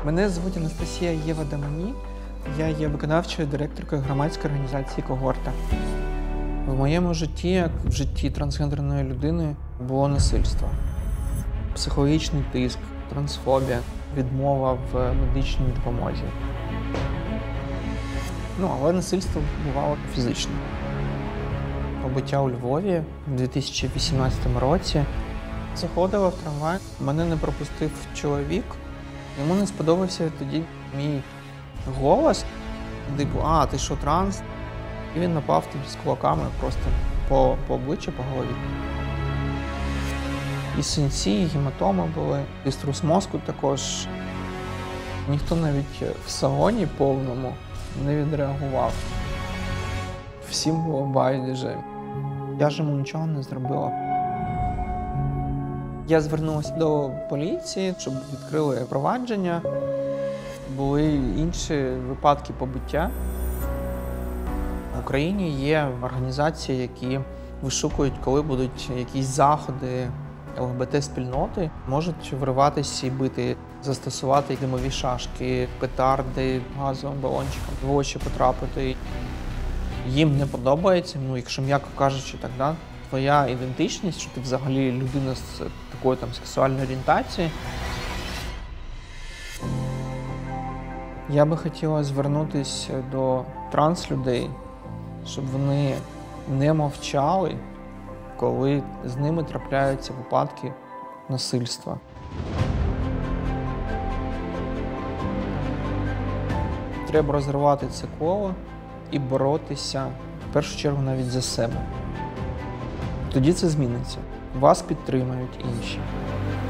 Мене звуть Анастасія Єва-Дамані. Я є виконавчою директоркою громадської організації «Когорта». В моєму житті, як в житті трансгендерної людини, було насильство. Психологічний тиск, трансфобія, відмова в медичній допомозі. Але насильство бувало фізично. Побиття у Львові у 2018 році. Заходила в трамвай, мене не пропустив чоловік. Йому не сподобався тоді мій голос. Типу, ти що, транс? І він напав тоді з кулаками просто по обличчю, по голові. І синці, і гематоми були, і струс мозку також. Ніхто навіть в салоні повному не відреагував. Всім було байдуже. Я ж йому нічого не зробила. Я звернулася до поліції, щоб відкрили провадження. Були інші випадки побиття. В Україні є організації, які вишукують, коли будуть якісь заходи ЛГБТ-спільноти. Можуть вриватися і бити, застосувати димові шашки, петарди, газовим балончиком, в очі потрапити. Їм не подобається, якщо м'яко кажучи, так, твоя ідентичність, що ти взагалі людина з такою сексуальною орієнтацією. Я би хотіла звернутися до транслюдей, щоб вони не мовчали, коли з ними трапляються випадки насильства. Треба розривати це коло і боротися, в першу чергу, навіть за себе. Тоді це зміниться. Вас підтримають інші.